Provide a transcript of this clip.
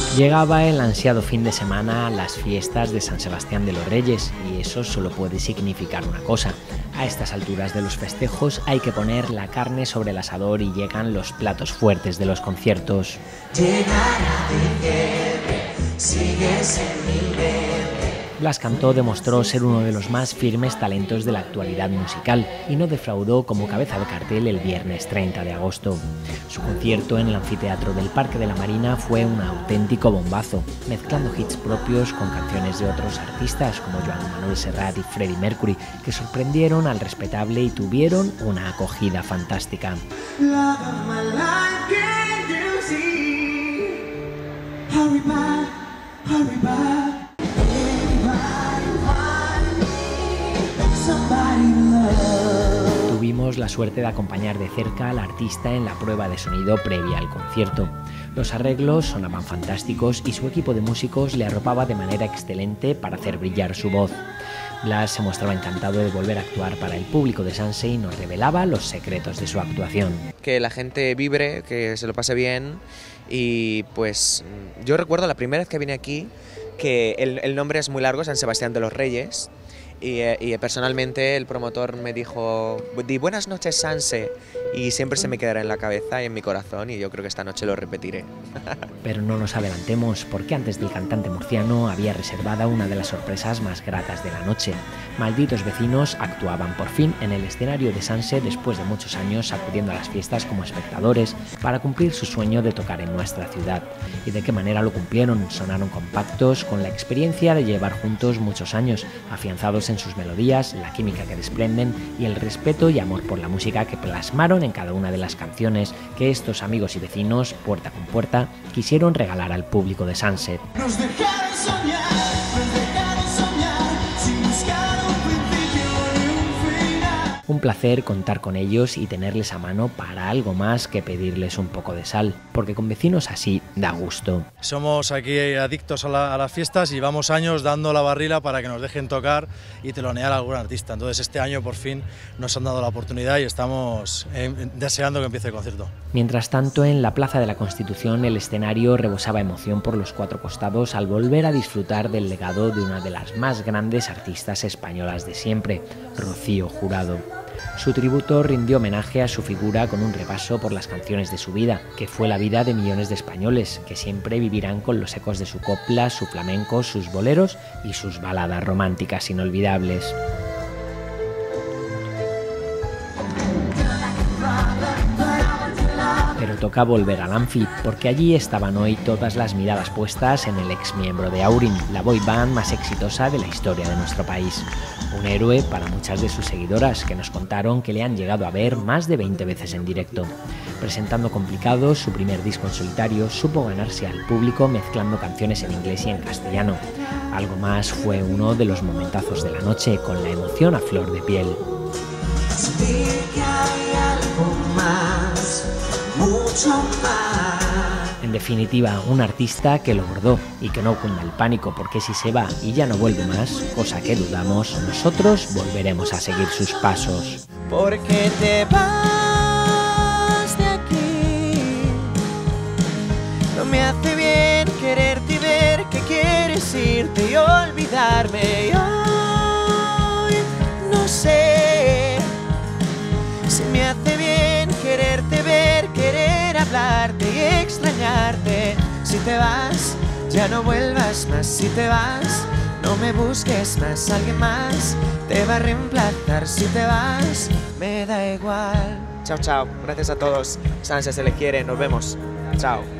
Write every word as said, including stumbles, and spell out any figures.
Llegaba el ansiado fin de semana, las fiestas de San Sebastián de los Reyes, y eso solo puede significar una cosa. A estas alturas de los festejos hay que poner la carne sobre el asador y llegan los platos fuertes de los conciertos. Blas Cantó demostró ser uno de los más firmes talentos de la actualidad musical y no defraudó como cabeza de cartel el viernes treinta de agosto. Su concierto en el anfiteatro del Parque de la Marina fue un auténtico bombazo, mezclando hits propios con canciones de otros artistas como Joan Manuel Serrat y Freddie Mercury, que sorprendieron al respetable y tuvieron una acogida fantástica. Tuvimos la suerte de acompañar de cerca al artista en la prueba de sonido previa al concierto. Los arreglos sonaban fantásticos y su equipo de músicos le arropaba de manera excelente para hacer brillar su voz. Blas se mostraba encantado de volver a actuar para el público de Sanse y nos revelaba los secretos de su actuación. Que la gente vibre, que se lo pase bien, y pues yo recuerdo la primera vez que vine aquí que el, el nombre es muy largo, San Sebastián de los Reyes, y, y personalmente el promotor me dijo: di buenas noches Sanse, y siempre se me quedará en la cabeza y en mi corazón, y yo creo que esta noche lo repetiré. Pero no nos adelantemos, porque antes del cantante murciano había reservada una de las sorpresas más gratas de la noche. Malditos Vecinos actuaban por fin en el escenario de Sanse después de muchos años acudiendo a las fiestas como espectadores para cumplir su sueño de tocar en nuestra ciudad. ¿Y de qué manera lo cumplieron? Sonaron compactos, con la experiencia de llevar juntos muchos años, afianzados en sus melodías, la química que desprenden y el respeto y amor por la música que plasmaron en cada una de las canciones que estos amigos y vecinos, puerta con puerta, quisieron regalar al público de Sunset. Nos dejaron soñar, nos dejaron soñar, sin buscar un principio ni un final. Un placer contar con ellos y tenerles a mano para algo más que pedirles un poco de sal, porque con vecinos así da gusto. Somos aquí adictos a, la, a las fiestas y llevamos años dando la barrila para que nos dejen tocar y telonear a algún artista. Entonces este año por fin nos han dado la oportunidad y estamos eh, deseando que empiece el concierto. Mientras tanto, en la Plaza de la Constitución el escenario rebosaba emoción por los cuatro costados al volver a disfrutar del legado de una de las más grandes artistas españolas de siempre, Rocío Jurado. Su tributo rindió homenaje a su figura con un repaso por las canciones de su vida, que fue la vida de millones de españoles, que siempre vivirán con los ecos de su copla, su flamenco, sus boleros y sus baladas románticas inolvidables. Pero toca volver al Anfi, porque allí estaban hoy todas las miradas puestas en el ex miembro de Aurin, la boy band más exitosa de la historia de nuestro país. Un héroe para muchas de sus seguidoras, que nos contaron que le han llegado a ver más de veinte veces en directo. Presentando Complicados, su primer disco en solitario, supo ganarse al público mezclando canciones en inglés y en castellano. Algo Más fue uno de los momentazos de la noche, con la emoción a flor de piel. Mucho más. En definitiva, un artista que lo bordó y que no cunda el pánico, porque si se va y ya no vuelve más, cosa que dudamos, nosotros volveremos a seguir sus pasos. Porque te vas de aquí, no me hace bien quererte y ver que quieres irte y olvidarme. Y hoy no sé si me hace bien quererte ver, querer hablarte y extrañarte. Si te vas, ya no vuelvas más. Si te vas, no me busques más. Alguien más te va a reemplazar. Si te vas, me da igual. Chao, chao. Gracias a todos. Sanse se le quiere. Nos vemos. Chao.